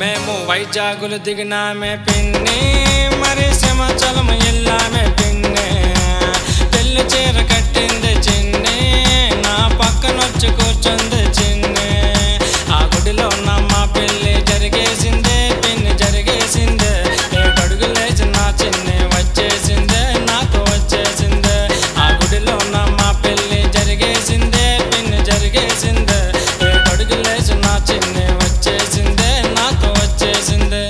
మేము వైజాగులు దిగినామే పిన్ని మరి సింహాచలం వెళ్ళామే పిన్ని పెళ్లి చీర కట్టింది చిన్ని నా పక్కనొచ్చి కూర్చుంది చిన్ని ఆ గుడిలో ఉన్న మా పెళ్లి జరిగేసిందే పిన్ని జరిగేసిందే 7 అడుగులేసి నా చిన్ని వచ్చేసిందే నాతో వచ్చేసిందే ఆ గుడిలో ఉన్న మా పెళ్లి జరిగేసిందే పిన్ని జరిగేసిందే 7 అడుగులేసి నా చిన్ని వచ్చేసిందే నాతో వచ్చేసిందే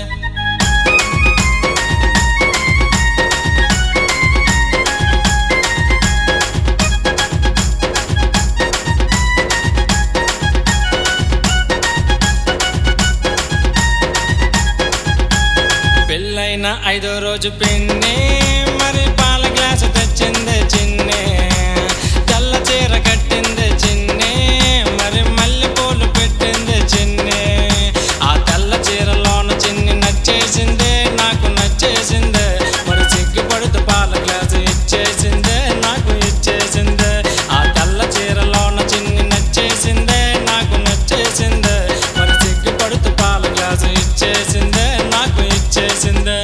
పెళ్ళైన 5వ రోజు పిన్ని మరి పాల గ్లాసు తెచ్చింది చిన్ని తెల్ల చీర కట్టింది చిన్ని మరి మల్లెపూలు పెట్టింది చిన్ని ఆ తెల్ల చీరలోన చిన్ని నచ్చేసిందే నాకు నచ్చేసిందే మరి సిగ్గుపడుతూ పాల గ్లాసు ఇచ్చేసిందే నాకు ఇచ్చేసిందే ఆ తెల్ల చీరలోన చిన్ని నచ్చేసిందే నాకు నచ్చేసిందే మరి సిగ్గుపడుతూ పాల గ్లాసు ఇచ్చేసిందే నాకు ఇచ్చేసిందే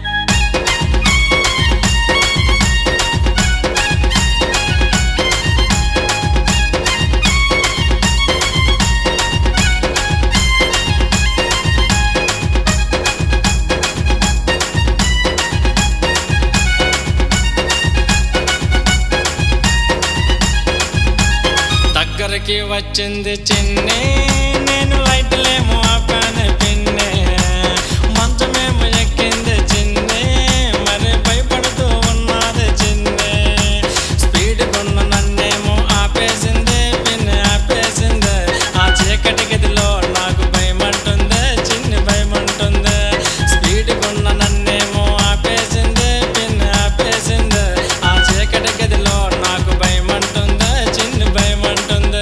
దగ్గరికి వచ్చింది చిన్ని నేను లైట్లేమో ఆపాను పిన్ని మంచమేమో ఎక్కింది చిన్ని మరి భయపడుతూ ఉన్నది చిన్ని స్పీడ్ కొన్న నన్నేమో ఆపేసింది పిన్ని ఆపేసింది ఆ చీకటి గదిలో నాకు భయమంటుంది చిన్ని భయమంటుంది స్పీడ్ కొన్న నన్నేమో ఆపేసింది పిన్ని ఆపేసింది ఆ చీకటి గదిలో నాకు భయమంటుంది చిన్ని భయమంటుంది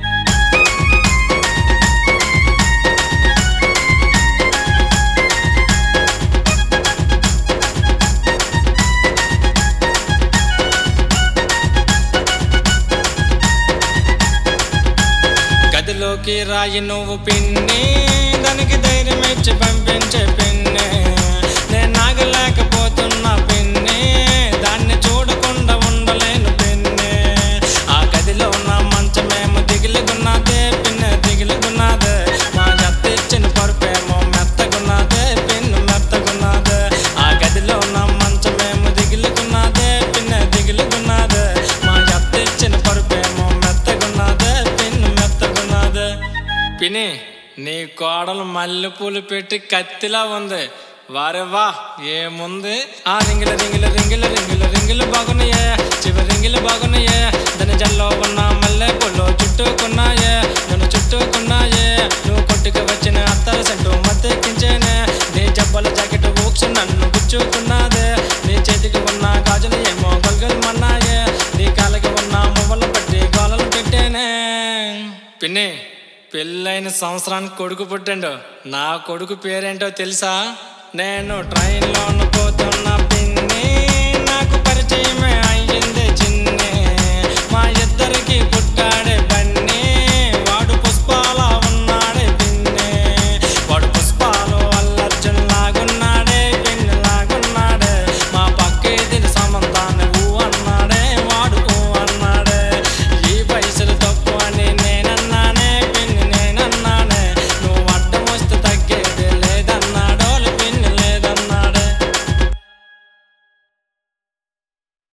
గదిలోకి రాయి నువ్వు పిన్ని దానికి ధైర్యం ఇచ్చి పంపించే పిన్ని నేను నాగలేకపోతున్నా పిన్ని దాన్ని చూడకుండా ఉండలేను పిన్ని ఆ గదిలో ఉన్న మంచమేమో దిగులుగున్నదే పిన్ని దిగులుగున్నదే మా జత్త ఇచ్చిన పరుపేమో మెత్తగున్నదే పిన్ని మెత్తగున్నదే ఆ గదిలో ఉన్న మంచమేమో దిగులుగున్నదే పిన్ని దిగులుగున్నదే మా జత్త ఇచ్చిన పరుపేమో మెత్తగున్నదే పిన్ని మెత్తగున్నదే పిన్ని నీ కోడలు మల్లెపూలు పెట్టి కత్తిలా ఉంది వారే వా ఏముంది ఆ రింగిల రింగిల రింగిల రింగిల రింగిలు బాగున్నాయే చివరి రింగిలు బాగున్నాయే దాని జల్లో ఉన్న మల్లెపూలు చుట్టుకున్నాయే నన్ను చుట్టుకున్నాయే నువ్వు కొట్టుకు వచ్చిన అత్తల సెంటు మత్తెక్కించేనే నీ జబ్బల జాకెట్ ఊక్సు నన్ను గుచ్చుకున్నదే నీ చేతికి ఉన్న గాజులు ఏమో గొల్గొల్మన్నాయే నీ కాళ్ళకి ఉన్న మువ్వలు పట్టి గోలలు పెట్టేనే పిన్ని పెళ్ళైన సంవత్సరానికి కొడుకు పుట్టిండు నా కొడుకు పేరేంటో తెలుసా నేను ట్రైన్లో